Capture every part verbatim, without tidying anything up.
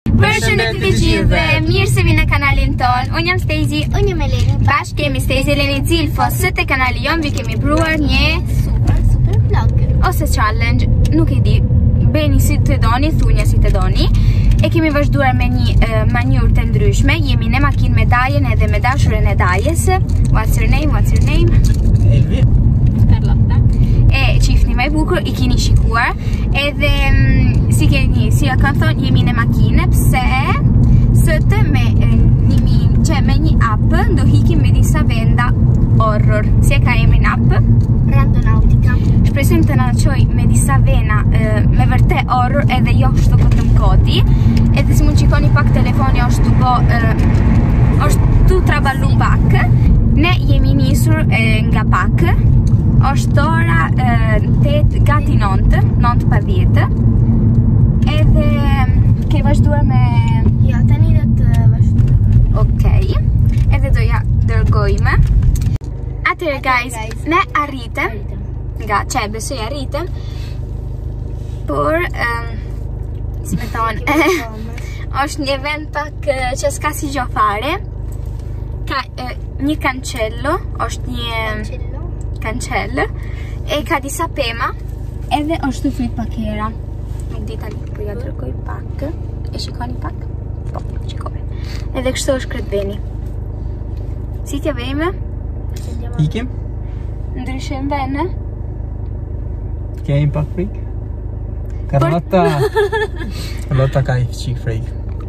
Përshëndetje të gjithëve, mirë se vini në kanalin ton. Unë jam Stacy, unë jam Eleni. Bashkë kemi Stacy Eleni Zilfo. Sot te kanali jon vi kemi pruar një super super vlog ose challenge, nuk e di. Bëni si të doni, thunja si të doni. E kemi vazhduar me një uh, manjur të ndryshme. Jemi në makinë me Dajen edhe me dashurën e Dajes. What's your name? What's your name? Elvi. Carlotta. E qifni më i bukur, i keni shikuar. Edhe um, si keni, si ja kanë thonë, jemi në makinë, pse sot me një që me një app do hikim me disa venda horror. Si e ka emrin app? Randonautica. Shpresim të na çoj me disa vena me vërtet horror edhe jo kështu vetëm koti. Edhe si mund shikoni pak telefoni është duko është tu traballu pak. Ne jemi nisur nga pak. Është ora tet gati nëntë, nëntë pa dhjetë. Edhe ke vazhduar me Ja, tani do të vazhdoj. Okej. Edhe do ja dërgojmë. Atëherë guys, ne arritëm. Nga që besoj arritëm. Por um, si me thonë është një vend pak që s'ka si gjo fare. Ka uh, një cancello, është një cancello e ka disa pema edhe është të frit pak hera. Nuk di tani, po ja dërgoj pak. E shikoni pak? Po, shikoj. Edhe kështu është kretë veni. Si t'ja vejme? Ikim? Ndryshem vene? Kemi pak frik? Carlotta Carlotta ka i qik frik.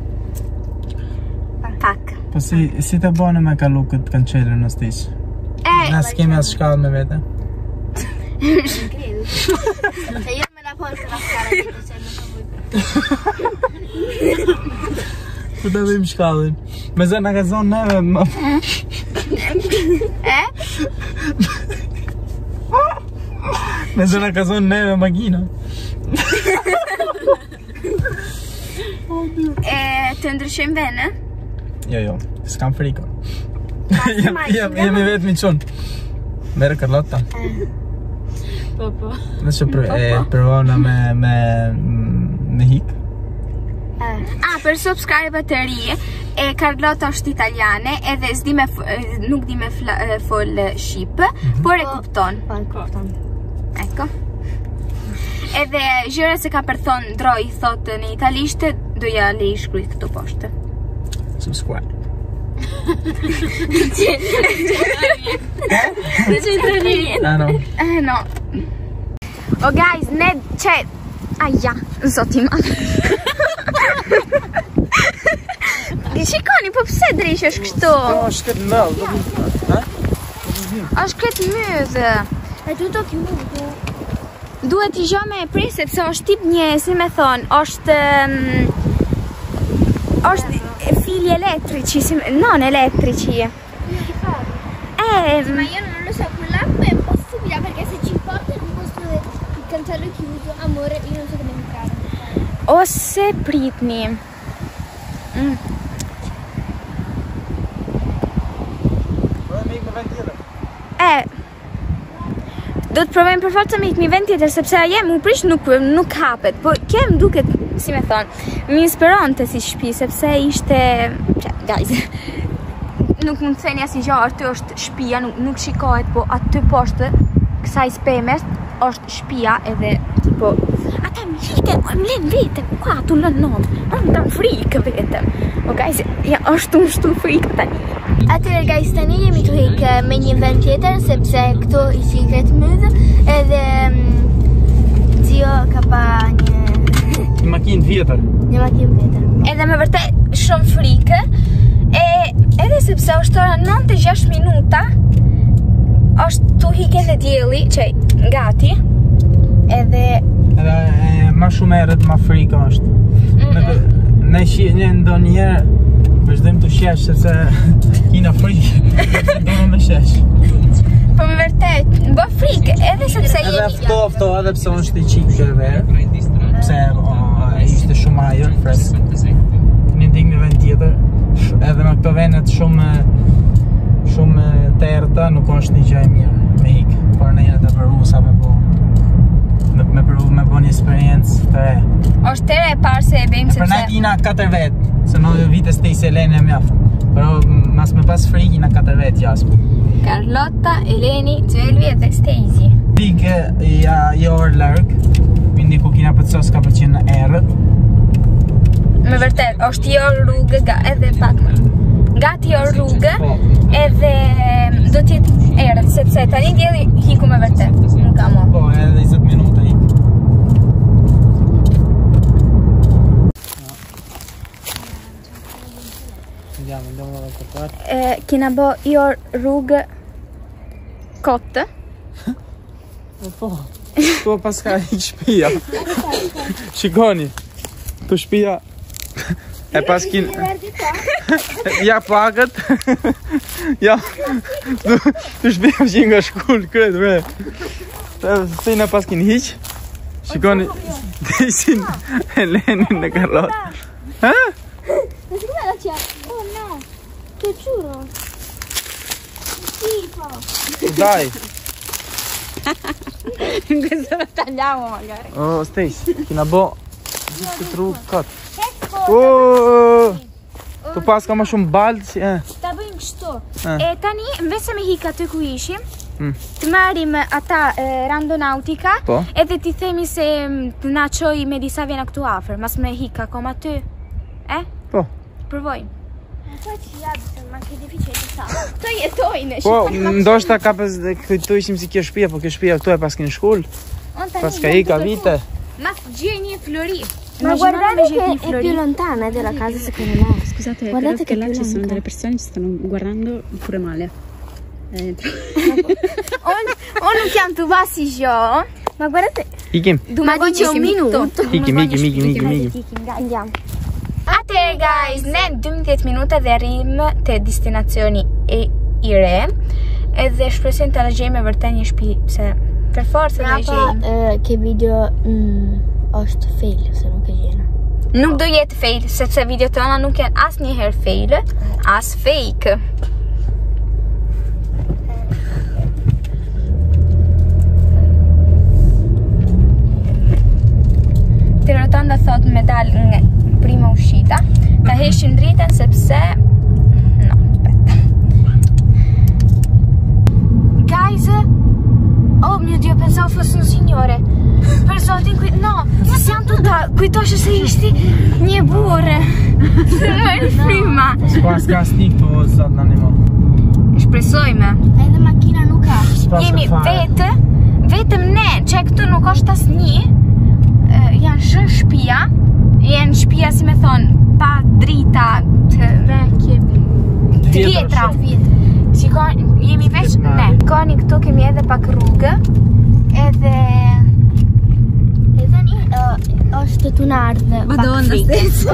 Pak. Po si, si të bane me kalu këtë cancello në stiq? E, Nas kemi as shkallë me vete? Credo. Se io me la porto la scala se non Po të vim shkallin. Me zë nga ka zonë neve më... E? Me zë nga ka zonë neve makina. E, të ndryshim vene? Jo, jo, s'kam friko. Jemi vetë mi qunë. Mere Carlotta. Po, po. Në që provona me, me, me hik. Ah, për subscribe të ri, e Carlotta është italiane, edhe s'di me, nuk di me fol shqip, por e kupton. Po, e kupton. Eko. Edhe gjëra se ka për thonë droj, thotë në italisht, do ja le i shkruj këtu poshtë. Subscribe. Në që italian. Ah, no. Eh, no. O guys, ne që... Aja, zoti ma. Shikoni, po pse drish është kështu? është këtë mëllë. është këtë mëdhë. E tu do chiudo. Duhet i gjo me e pri, sepse është tip një, si me thonë, është... është fili elettrici, si, non elettrici. Io che fare? Eh, Ma io non lo so, quell'app è un po' stupida perché se ci porta il posto del cancello chiuso, amore, io non so come entrare. ose pritni. Mm. E, do të provojmë për forca me ikë një vend tjetër, sepse aje mu prish nuk, nuk hapet, po kem duket, si me thonë, më inspironte si shtëpi, sepse ishte, guys, nuk mund të theni asnjë gjë, aty është shtëpia, nuk, nuk shikohet, po aty poshtë kësaj spemes është shtëpia edhe tipo ata më hitë, më lën vetëm, ku atu lën nom, më dam frikë vetëm. O guys, ja është unë shtu frikë tani. Atëherë guys, tani jemi të hik me një vend tjetër sepse këtu i shiket mëdhë edhe zio ka pa një Një makinë vjetër. një makinë vjetër. Edhe me vërtet shumë frikë, e edhe sepse është ora nëntë e gjashtë minuta, është tu hik edhe dielli, që gati, edhe Edhe ma shumë erët ma frikë është. Ne shi një ndonjëherë vazhdojmë të shesh sepse kina frikë. Do me shesh. po me vërtet, bë frikë, edhe sepse Edhe jemi fto fto edhe pse unë shtë i qikë kërë verë. Pse ishte shumë ajër, fresh. Një dik një vend tjetër. Edhe me këto vendet shumë shumë të erëta nuk është një gjë e mirë me hikë. Por në jetë e përru sa me po me, me provu me bo një eksperiencë të re. Është të re e parë se e bëjmë Për sepse... ne jina katër vet, se në vite Stacy Eleni e mjaft. Pero mas me pas frikë jina katër vet jashtëm. Carlotta, Eleni, Gjelvi dhe Stacy. Pikë ja jo orë larg, quindi ku kina pëtësos ka përqenë në erët. Me vërtet, është jo rrugë edhe pak më. Gati jo rrugë edhe do t'jetë erët, sepse tani djeli hiku me vërtet, nuk ka mo. Po, edhe njëzet minuta hiku. Kina bo jo rrugë kotë. Po, po pas ka i shpia. Shikoni, tu shpia e pas kin... Ja pakët. Ja, tu, tu shpia që nga shkull këtë, bre. Se në pas kin hiq. Shikoni, të isin Elenin në Carlotta. Ha? Ma si guarda c'è? Oh no, ti giuro. Schifo. Dai. Questo lo tagliamo magari. Oh, Stacy, kina bo gjithë të rrugë këtë. Oh, tu pas ka më shumë balë që... Ta bëjmë kështu. Eh. E tani, mbese me hika të ku ishim, Mm. të marim ata e, randonautika, Po. edhe ti themi se m, të na qoj me disa vjena këtu afër, mas me hika kom aty. Eh? Po. Provojmë. Ma qua ci abitano, ma che difficile che sa. Të jetojnë, Po, ndoshta ka pas këtu ishim si kjo shtëpia, po kjo shtëpia këtu e pas kin shkull. Pas ka i ka vite. Ma gjej një flori. Ma guardate che è più lontana della casa secondo me. Scusate, Guardate però che che là più ci sono lunga. delle persone che ci stanno guardando pure male. Eh, Unë unë nuk jam të basi gjo. Ma guardate, Ikim. Ma dice un minuto. Ikim, ikim, ikim, ikim, ikim. andiamo. Atëherë guys, ne dymbëdhjetë minuta dhe arrim te destinacioni e i re. Edhe shpresojmë ta gjejmë vërtet një shtëpi, se për forcë do e Rapa gjejmë. eh, che video mm, është fail se nuk e gjena. Nuk do jetë fail, sepse videot tona nuk janë asnjëherë fail, as fake. Të rotonda thot me dal nga prima uscita, ta heshin dritën sepse... No, aspetta. Guys, oh mio Dio, pensavo fosse un signore. Per zotin qui... No, siamo tutta... Kujtosh se ishti një burë. Se më fryma. S'pas ka snik të o zot në animo. Shpresojme. Edhe makina nuk ka. S'pas Jemi ka fare. vetë, vetëm ne, që këtu nuk është asnjë. Janë shën shtëpia, janë shtëpia si me thonë, pa drita të vekje, të vjetra. Shikoni, jemi veç ne. Shikoni këtu kemi edhe pak rrugë, edhe... E tani uh, është tunardhe. Madonna, stessa.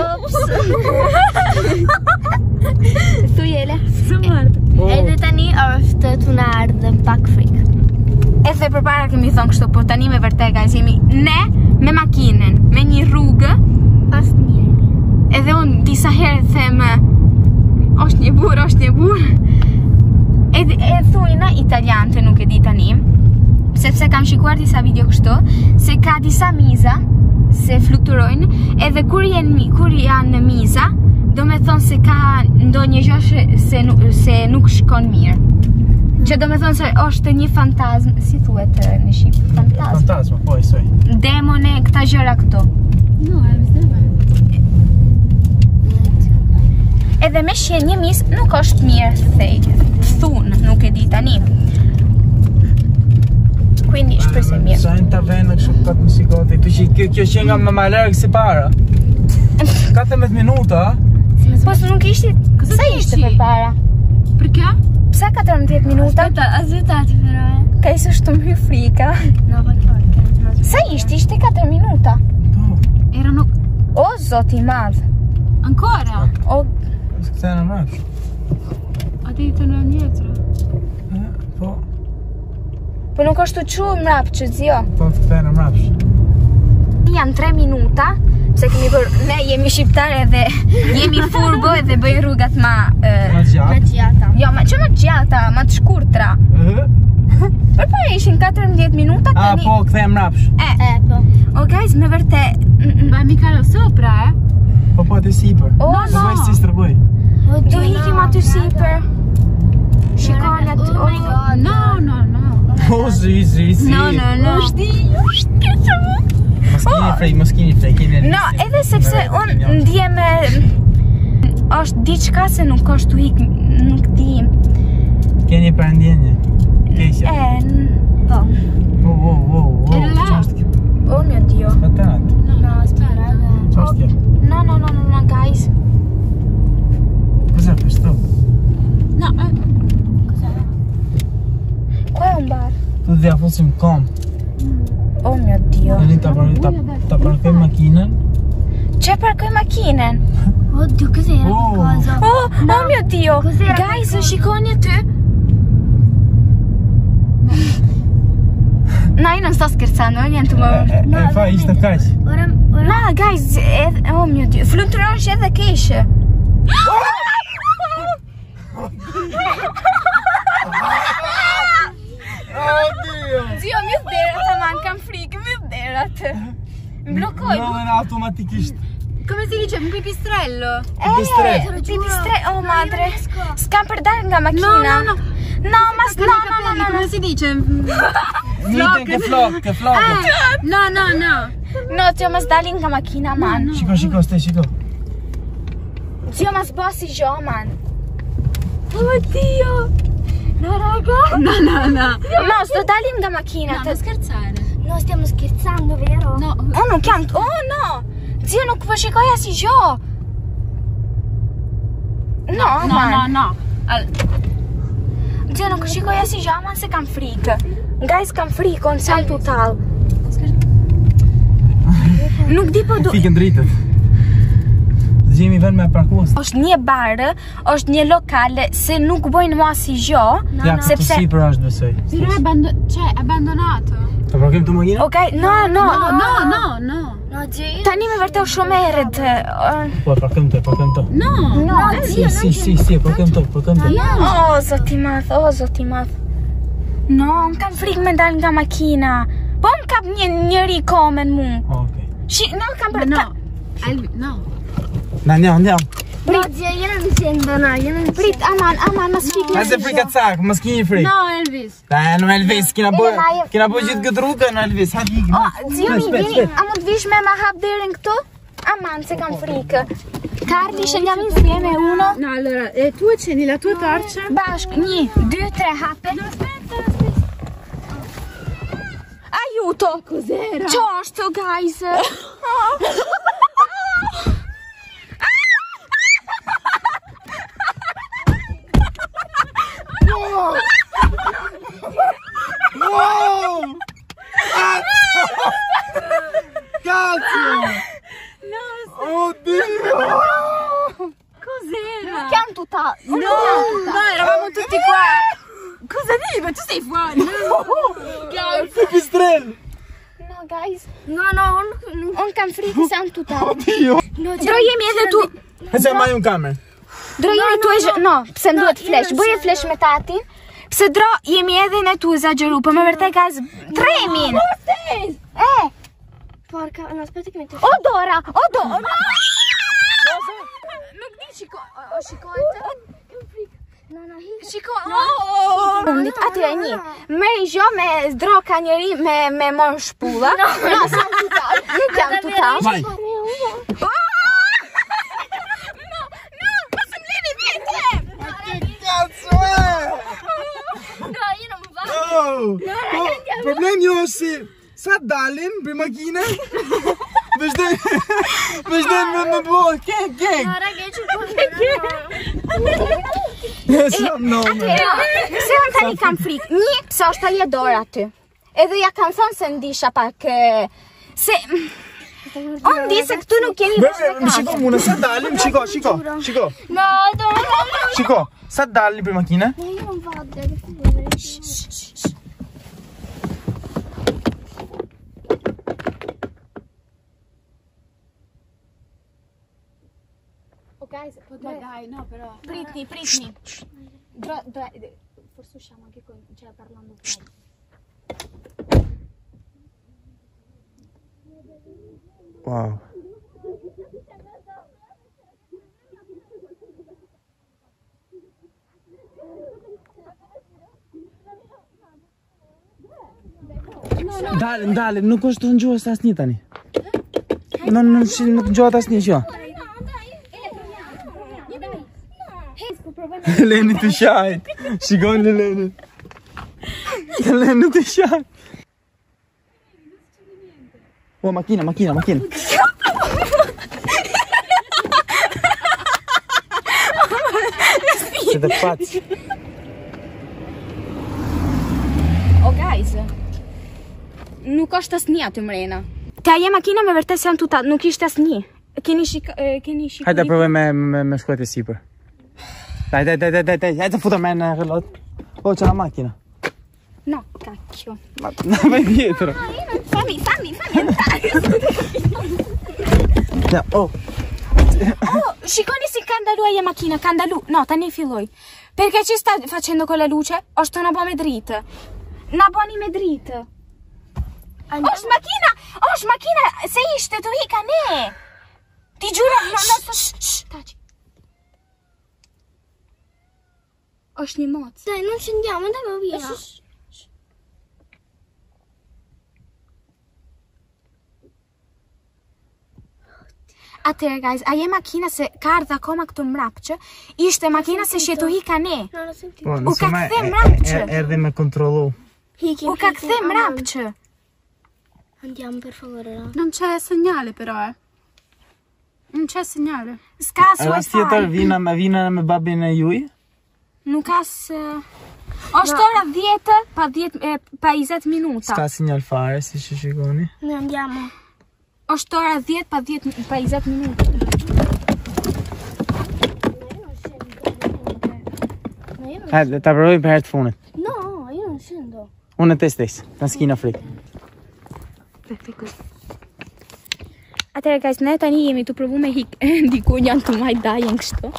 Tu jele. Oh. Edhe tani është tunardhe pak frikë. Edhe përpara kemi thonë kështu, por tani me vërtet guys, jemi ne me makinën, me një rrugë, Pas njeri. edhe unë disa herë them është një burë, është një burë. Edhe e thujna italian të nuk e di tani, sepse kam shikuar disa video kështu, se ka disa miza se flukturojnë, edhe kur janë kur janë në miza, do me thonë se ka ndonjë gjë se nuk, se nuk shkon mirë. Që do me thonë se është një fantazm, si thuhet në shqip, fantazm. Fantasma, po e soj. Demone, këta gjëra këtu. no, è vero. Edhe me shjen një mis nuk është mirë thej, thunë, nuk e di tani. Quindi shpresoj mirë. Sajnë të venë kështu këtë musikoti, tu që kjo, kjo që nga më më largë si para. katërmbëdhjetë minuta, Po se nuk ishte, sa ishte për para? Perché? Pse katërmbëdhjetë minuta? Aspettate però, eh. Ka isë është të më frika. No, perché? Sa ishte? Ishte katër minuta. po, Erano O, zoti madh. ancora? O, së këte në mrapsh. Addirittura indietro. Po, po nuk është të quë mrap që zjo. po të këte në mrapsh. Janë tre minuta pse kemi bërë, ne jemi shqiptare dhe jemi furbo dhe bëjnë rrugat ma... Ma gjatë. gjata. Jo, ma që ma gjata, ma të shkurtra. Për po ishin katërmbëdhjetë minuta A, tani... po, këthem rapsh. E, E, po. o guys, me vërte... Ma mi kalo sopra, eh? Po, po, të sipër. O, Po, no. bëj si stërgoj. Do ikim aty sipër. Shikoni aty. Oh my god. No, no, no. Po, zi, zi, zi. No, no, no. Mos kini frej, mos kini frej, kini No, edhe sepse unë ndjem e... është diçka se nuk është u ik, nuk di... Keni për ndjenje. Keqja. E, n- po. Oh, oh, oh, oh. E la. Qa është kjo? O mio Dio. Atenat. No, spera. Qa është kjo? No, no, no, no, no, guys. Cos'è questo? No, eh. Qua è un bar. Tu dhe a fosim kom. O mio Dio. Tani ta par- ta- ta parkoj makinën. Që parkoj makinën? Oddio, cos'era Oh. questa cosa? Oh, oh mio Dio. Cos'era Guys, questo? shikoni aty. No, io non sto scherzando, eh, niente, ma... E, e, e fa ishte kaq. Ora, ora. No, guys, ed... oh mio Dio, fluturosh edhe keq. Oddio! Zio, mi vderat, aman, kam frikë, mi vderat. Mi blokkoj. No, era automatikisht. Come si dice? Un pipistrello? Eh, Pipistrello. pipistrello, oh madre. Scam per dare nga macchina. No, no, no. No, ma no, no, no, no, no. Come si dice? Njëtën ke flok, ke flokët. Eh, no, no, no. No, zio, mas dali nga macchina, man. Shiko, shiko, ste, shiko. Zio, mas bossi gio, man. Oddio. No, raga. No, no, no. No, sto dali nga macchina. No, non scherzare. No, stiamo scherzando, vero? No. Oh, nuk jam... Oh, no. Zio, nuk po shikoj asnjë gjë. No, No, man. no, no. Al- Zio, nuk shikoj asnjë gjë, man, se kam frikë. Guys, kam frikë, unë sam total. Nuk di po du... Fikën dritët. Gjemi vend me parkues. është një barë, është një lokale, se nuk bojnë mua si gjë, Ja, këtu sepse... sipër është besoj. Però è abbando- cioè, è abbandonato. Ta parkojmë të makinë? Ok, no, no, No, no, no, no. No, zio, io... Tani me vërtet shumë erët. ë, Po, parkojmë të, parkojmë të. No. No, Si, si, si, si, parkojmë të, parkojmë të. O, zoti madh, o, zoti madh. No, unë kam frikë me dal nga makina. Po më kap një njëri komen mu. Okej. Shi, no, kam Ma për... no. Elvi- no. Na, andiamo, andiamo. No, zio, io non mi sento, no, io non mi Prit, aman, aman, mas frikë Hajde si frika gjë. cak, mos keni frikë. No, Elvis. Ta, në Elvis, kina bë, Edhe ma- kina bë gjithë këtë rrugë në Elvis. Hajde ikë. O, zio mi, Spet, vini, spet. a mund vish me ma hap derin këtu? Aman, se kam frikë. Carli, scendiamo insieme, uno. No, allora, eh, tu accendi la tua torcia. Bashk, një, dy, tre, hape. Aiuto! Cos'era? Që është, guys? Wow! Cazzo! No, Oddio! cos'era? Chiam tutta. No, no, eravamo tutti qua. Cosa dici? Ma tu sei fuori. Pipistrello! No, guys. No, no, unë... Unë kam frikë se jam tuta. Oddio! No, Dro jemi edhe tu. E se maj un kamer. Dro jemi tu e zh... No, pse nduhet flash. Bëje flash me tatin. Pse dro jemi edhe ne tu esagjeru. Po me vërtet, guys, tremin. E, Porca, no, aspetta che metto... o Dora, o Dora. Nuk di shiko, o shikojte. No, no, Shiko, oh! Fundit, aty e një. Meri gjo me zdro ka njëri me, me mon shpulla. No, no, s'jam tutal. Nuk jam tutal. Vai! No, no, posëm lini vjetë. Cazzo è? No, io non vado. Oh! Po, problemi është si sa dalim për makine Vazhdojnë Vazhdojnë me më bo Kek, kek No, raga, io c'ho Sam nome Se unë tani kam frikë. Një, se është aje Dora aty. Edhe ja kam thonë se ndisha pak... e, Se... Unë di se këtu nuk keni Bebe, më shiko mune, sa dalim, shiko, shiko, shiko No, no, no, no. Shiko, sa dalim për makine No, io non vado, devi fare. Ok, Ma dai, no, però. Pritni, pritni. Dra, dra, forse usciamo anche con, cioè parlando fuori. Wow. Dale, dale, nu kosh të ngjohesh asnjë tani. Non non si nuk ngjohet asnjë gjë. Leni të shajt. Shikoni Leni. Leni të shajt. Oh, macchina, macchina, macchina. Siete pazzi. O guys, nuk është asnjë aty mrena. Te ajo makina me vërtet janë tuta, nuk ishte asnjë. Keni shik, keni shikuar. Hajde provoj me me, me shkuat e sipër. Dai, dai, dai, dai, dai, hajde futa me në rrellot. Oh, c'è la macchina. No, cacchio. Ma vai dietro. Fammi, fammi, fammi entrare. No, oh. Oh, shikoni si kandalu ajo makina, kandalu. No, tani filloj. Perché ci sta facendo con la luce? Është na bëmë dritë. Na bëni me dritë. Është makina, është makina, se ishte të hika ne. Ti gjuro, no, no, taci. Është një moc. Dai, non scendiamo, andiamo via. Atëherë guys, ajo makina se ka ardhur akoma këtu mrapçë, ishte makina se shi të hika ne. Non l'ho sentito. Po, U ka kthe mrapçë. Erdhi me kontrollu. Hiki, U ka kthe mrapçë. Andiamo per favore. No? Non c'è segnale però, eh. Non c'è segnale. S'ka as Ras tjetër wifi. vina me vina me babin e juaj. Nuk as është ora dhjetë pa dhjetë e, pa njëzet minuta. S'ka sinjal fare, si që shikoni. Noi andiamo. Është ora dhjetë pa dhjetë pa njëzet minuta. Hajde, ta provoj për herë të fundit. No, io non scendo. Unë te stes, në s'kina frikë. Atëherë guys, ne tani jemi të provu me hik diku janë të maj dajen kështu.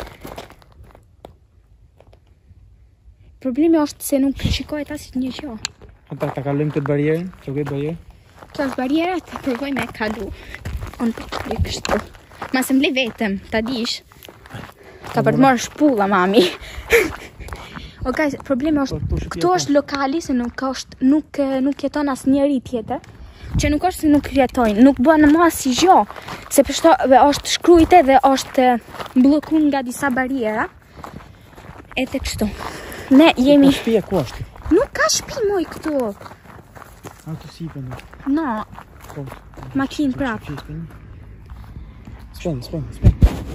Problemi është se nuk shikohet as një gjë. Ata ta kalojmë këtë barierën, që këtë barierë. Kjo është bariera, të provoj me kalu. Unë të kërë kështu. Ma se mble vetëm, ta dish. Ka për të marrë shpulla, mami. O guys, problemi është, këtu është lokali, se nuk është, nuk, nuk jeton as njeri tjetër. Që nuk është se nuk jetojnë, nuk bën më asnjë gjë, se përshto është shkruajtë dhe është bllokuar nga disa bariera. Edhe kështu. Ne jemi... Shtëpia ku është? Nuk ka shtëpi moj këtu. Auto sipen. No, makinë prap. Spend, spend, spend.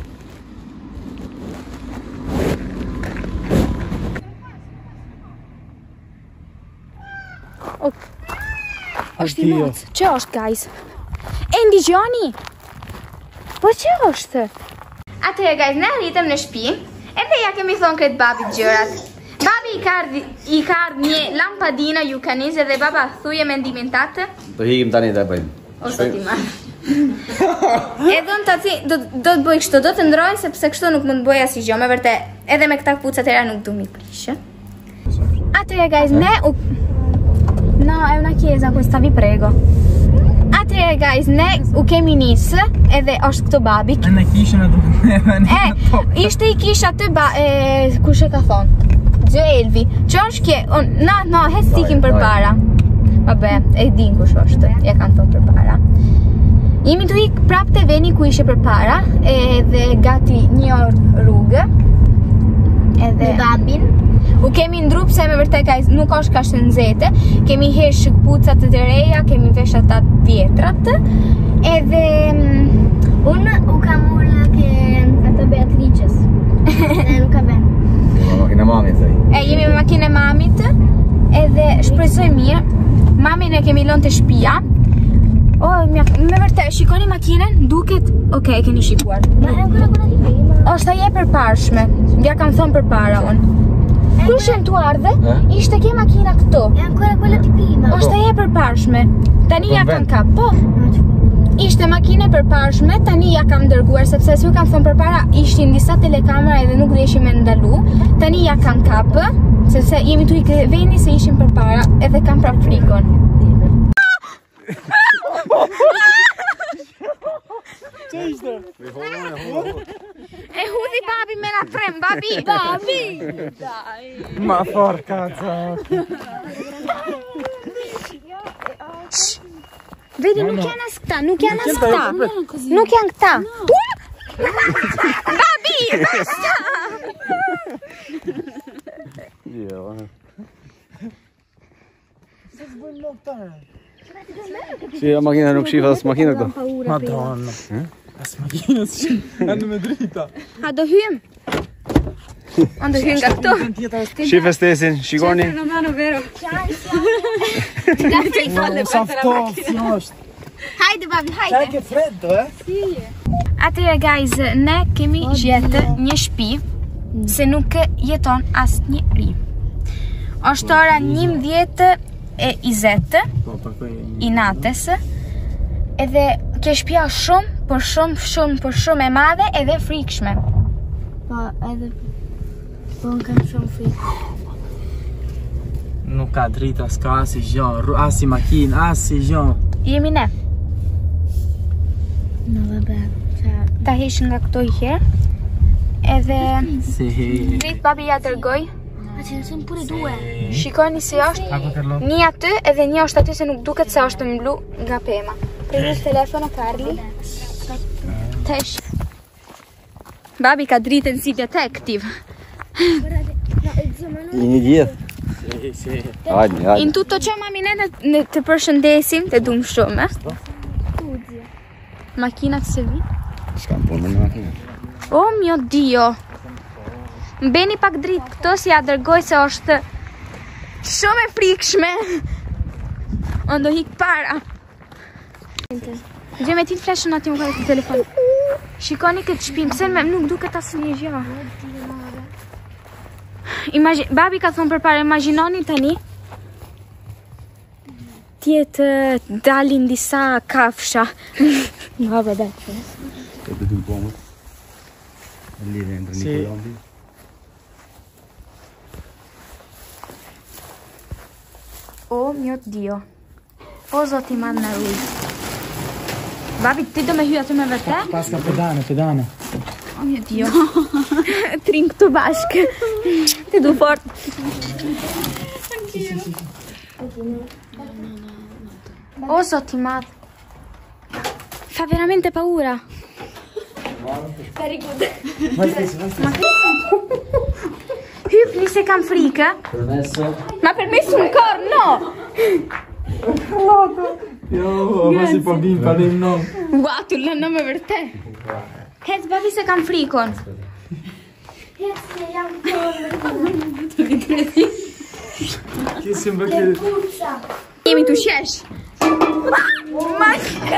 Ok. Është i moc. Që është, guys? E ndigjoni? Po që është? Atëherë, guys, ne arritëm në shtëpi, edhe ja kemi thonë këtë babit gjërat. Babi i ka ardhi, i ka ardhi një lampadina jukaneze dhe baba thuje mendimin tatë. Do hikim tani dhe bëjmë. Ose ti ma. E do në të ti, do, do të bëj kështu, do të ndrojnë sepse kështu nuk mund të bëj asnjë gjë, me vërtet, edhe me këta kpucat era nuk du mi prishë. Atëherë, guys, ne u... No, è una chiesa questa, vi prego. Atëherë, guys, ne u kemi nisë, edhe është këtu babi. E në kishën e duhet neve në E, ishte i kisha aty ba... E, kush e ka thonë? Gjë Elvi. Që është kje? Un, na, no, hes tikim për para. Vabbè, e din kush është, ja kanë thonë për para. Jemi të ikë prap të veni ku ishe për para, edhe gati një orë rrugë. Edhe... Me babin. U kemi ndru pse me vërtet ka nuk është ka shënzete, kemi hesh kpucat të reja, kemi vesh ata të vjetrat, edhe Unë u kam ullë ke atë Beatrices. Ne nuk ka ben. Ma makina mamit, thej. e jemi me makinë e mamit, edhe shpresoj mirë. Mamin e kemi lënë të shtëpia. Oh, me vërtet, shikoni makinën, duket, okay, keni shikuar. Ma è ancora quella di prima. Është ajo e përparshme, ja kam thonë përpara unë. Kur shën tu ardhe, ishte ke makina këtu. È ancora quella di prima. Është ajo e përparshme. Tani ja kanë kap, po. Ishte makine përparshme, tani ja kam dërguar sepse si ju kam thënë përpara ishin disa telekamera edhe nuk deshim me ndalu. Tani ja kam kapë, sepse jemi tu i ke veni se ishin përpara edhe kam prap frikon. Që ishte? E hudhi babi me na prem, babi! Babi! Ma fort kaca. Vedi, nuk janë as këta, nuk janë as këta. Nuk janë këta. Babi! Basta! Si makina nuk shifë as makina këto. Madonna. As makina si janë me drita. A do hyem? A do hyem nga këto? Shifë stesin, shikoni. Sa ftoft si është. Hajde babi, hajde. Ke freddo, eh? Atëre guys, ne kemi gjetë një shtëpi se nuk jeton asnjë ri. Është ora njëmbëdhjetë e njëzet i natës. Edhe kjo shtëpi është shumë, por shumë, shumë, por shumë e madhe edhe frikshme. Po, edhe po më kam shumë frikë. Nuk ka drita, s'ka as i gjo, as i makinë, as i gjo. Jemi ne. Në vabbè, cioè... Ta hesh nga këto i herë. Edhe... Si... Drit babi ja dërgoj. Ma ce ne sono pure due. Shikoni si është. Një aty edhe një është aty se nuk duket se është në blu nga pema. Prendi telefono Carli. Tesh. Babi ka dritën si detektiv. Një gjithë. Hajde, hajde. In tutto ciò mami ne ne të përshëndesim, të dum shumë. Makinat se vi. S'kam punë me makinë. Oh mio Dio. Mbeni pak dritë këto si ja dërgoj se është shumë e frikshme. O ndo hik para. Gje me ti të flashën ati më ka të telefon. Shikoni këtë shpim, pse me nuk duket asë një gjë. Imagin, babi ka thonë përpara, imaginoni tani tjetë dalin disa kafsha. Nga vë dalë. Të të dy pomët. Lidhe ndër një kolombi. O mio Dio. O zoti madh na ruaj. Babi, ti do me hyj aty me vërtet? Pas ka pedane, pedane. O mio Dio. Trin këtu bashkë. Ti du fort. O zoti madh. Fa veramente paura. Hypni se kam frikë. Permesso. Ma permesso un corno! Jo, ma si po bim, pa dim no. Ua, tu lë në me vërtet. Hec, babi se kam frikon. Perché jam torno. Kisim bë ke... Jemi tu shesh. Ma...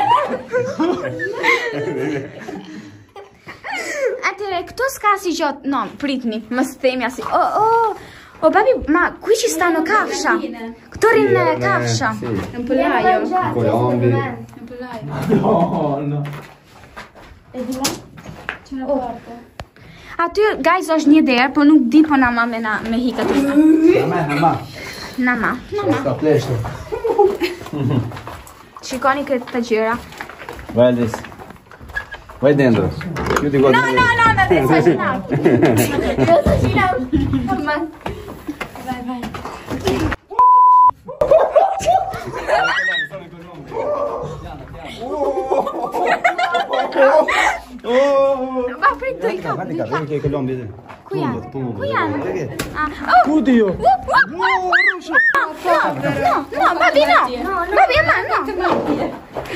Atere, këto s'ka si gjotë, no, pritni, më së themi asi, o, o, o, babi, ma, kuj që sta në kafsha? Këto rinë në kafsha. Në pëllajo. Kolombi. No, no. Aty, guys, është një derë, po nuk di po nama me, na, me hika të shta. Nama, nama. Nama, nama. Ska pleshtë. Shikoni këtë të gjyra. Valdis. Vai dentro. Chiudi qua. No, no, no, non ti esagerare. Non esagerare. Ma... Vai, vai. Va fritto il capo. Guarda, vedi che colombi. Qui hanno. Qui hanno. Oddio. No, no, no, babi no. Babi, ma no.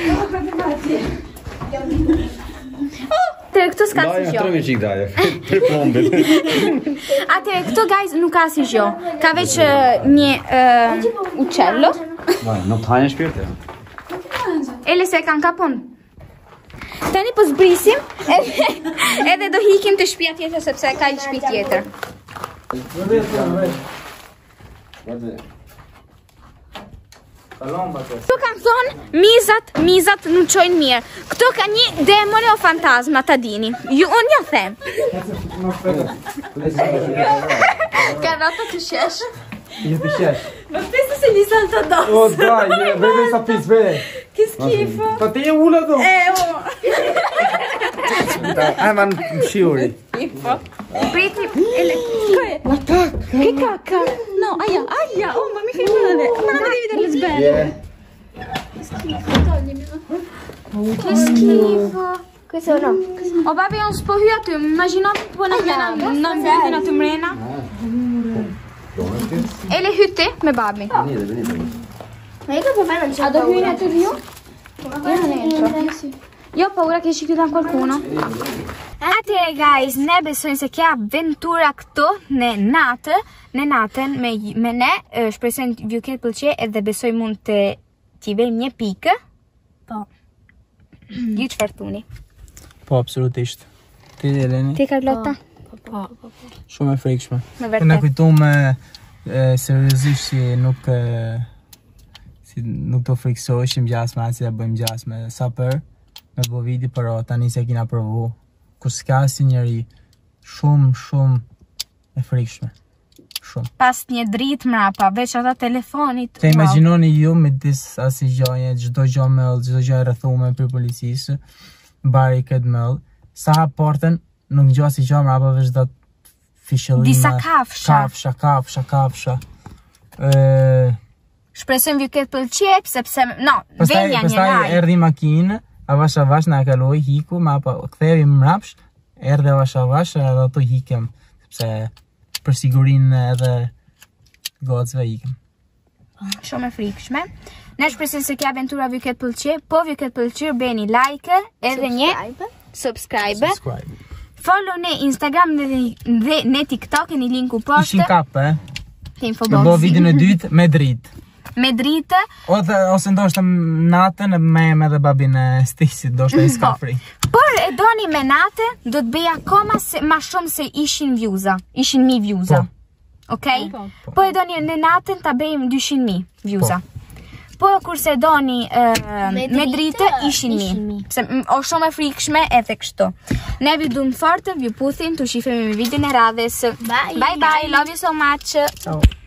Atere, këto s'ka si Daja, gjo. tremi qik daja. Për plombit. Atere, këto guys nuk ka si gjo. Ka veç uh, një uh, uccello. Vaj, në të hajnë shpirte. Ele se kanë kapun. Tani po zbrisim edhe, edhe do hikim të shtëpia tjetër sepse ka një shtëpi tjetër. Këtu kanë thonë, mizat, mizat nuk qojnë mirë. Këtu ka një demone o fantasma, ta dini. Ju, unë ja them. Ka rata të shesh. Je të shesh. Ma penso se gli salta addosso. O, daj, vede sa pis, vede. Che schifo. Pa ti e ulla do. Eh, oh. Eh, ma në shiuri. Pritni, ele... Ma che cacca? No, aia, aia, oh, ma mi fai male. Ma non mi devi dare le sberle. Che schifo, toglimelo. Che schifo. Questo no. O babi, unë s'po hy aty, më imagjino po në mrena, në mbreten aty mrena. Ele hytti me babi. Ma io dopo me non c'è A do hyni paura. aty ju? Io non entro. Io ho paura che ci chiuda qualcuno. Atëre guys, ne besojmë se kjo aventura këtu në natë, në natën me, me ne, shpresojmë ju ketë pëlqyer edhe besoj mund të t'i vejmë një pikë. Po. Ju çfarë thuni? Po, absolutisht. Ti Eleni? Ti Carlotta? Po. Shumë e frikshme. Me Na vërtet. kujtu me seriozisht si nuk e, si nuk do friksoheshim gjasme, as ja bëjmë gjasme. Sa për me të bo vidi, pero tani se kina provu. Kur s'ka si njeri shumë, shumë e frikshme. Shumë. Pas një dritë mrapa, veç ata telefonit. Të imagjinoni ju me disa si gjoje, çdo gjë mëll, çdo gjë e rrethuar për policisë, bari këtë mëll. Sa hap portën, nuk ngjoa si gjë mrapa veç dat fishëllime. Disa kafsha. Kafsha, kafsha, kafsha. Ë, Shpresojmë ju ketë pëlqyer sepse no, pastaj venja një pastaj laj. erdhi makinë, avash avash na e kaloi hiku, ma pa kthehemi mrapsh, erdhi avash avash edhe ato hikem, sepse për sigurinë edhe gocëve ikem. Shumë e frikshme. Ne shpresojmë se kjo aventura ju ketë pëlqyer, po ju ketë pëlqyer bëni like edhe një subscribe. Subscribe. Follow në Instagram dhe, dhe në TikTok në linku Ishin poshtë. kap, e? Të Do bo infoboxi. videon e dytë me dritë. Me dritë. Ose, ose ndoshta natën me em edhe babin e Stisit, ndoshta i s'ka fri. Por e doni me natë, do të bëj akoma se, ma shumë se ishin vjuza. Ishin mi vjuza. Okej? Po e doni në natën ta bëjmë dyqind mijë vjuza. Po kurse doni uh, me dritë, dritë ishin ishin mi. mi. Pse mm, o shumë e frikshme edhe kështu. Ne vi dum fort, vi puthim, tu shifemi me videon e radhës. Bye. Bye bye, love you so much. Ciao.